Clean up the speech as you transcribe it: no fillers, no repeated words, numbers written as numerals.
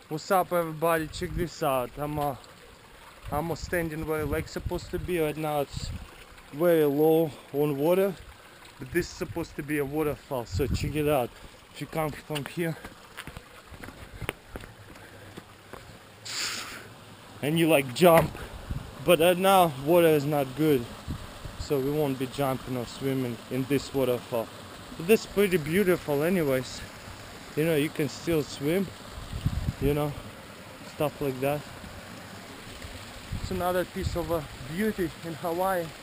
What's up, everybody? Check this out. I'm standing where lake's supposed to be. Right now it's very low on water, but this is supposed to be a waterfall. So check it out. If you come from here and you like jump, but right now water is not good, so we won't be jumping or swimming in this waterfall. But this is pretty beautiful anyways. You know, you can still swim, you know, stuff like that. It's another piece of beauty in Hawaii.